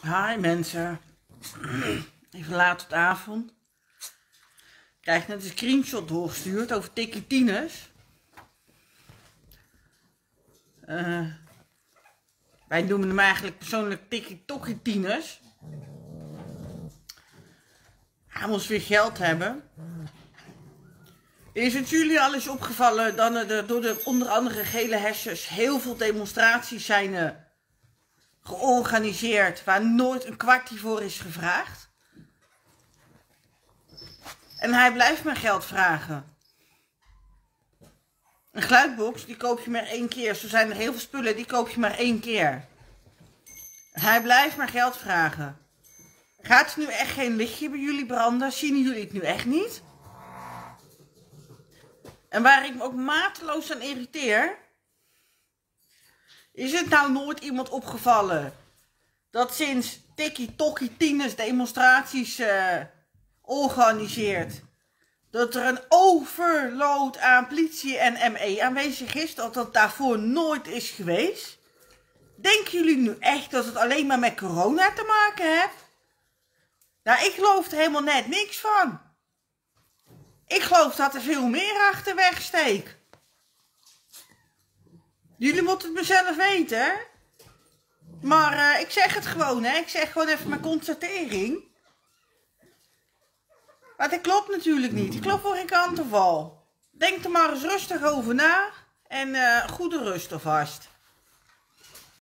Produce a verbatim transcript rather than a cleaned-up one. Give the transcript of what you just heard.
Hi mensen, even laat op de avond. Ik krijg net een screenshot doorgestuurd over Tikkie Tieners. Uh, wij noemen hem eigenlijk persoonlijk Tikkie Tokkie Tieners. Hij moest weer geld hebben. Is het jullie al eens opgevallen dat er door de onder andere gele hesjes heel veel demonstraties zijn uh, georganiseerd waar nooit een kwartje voor is gevraagd? En hij blijft maar geld vragen. Een geluidbox die koop je maar één keer. Zo zijn er heel veel spullen die koop je maar één keer. Hij blijft maar geld vragen. Gaat er nu echt geen lichtje bij jullie branden? Zien jullie het nu echt niet? En waar ik me ook mateloos aan irriteer, is het nou nooit iemand opgevallen dat sinds Tikkie Tokkie Tieners demonstraties uh, organiseert, dat er een overload aan politie en M E aanwezig is, dat dat daarvoor nooit is geweest? Denken jullie nu echt dat het alleen maar met corona te maken heeft? Nou, ik geloof er helemaal net niks van. Ik geloof dat er veel meer achterweg steekt. Jullie moeten het mezelf weten, hè? Maar uh, ik zeg het gewoon, hè? Ik zeg gewoon even mijn constatering. Maar dat klopt natuurlijk niet. Ik klopt voor geen kant of al. Denk er maar eens rustig over na. En uh, goede rust alvast.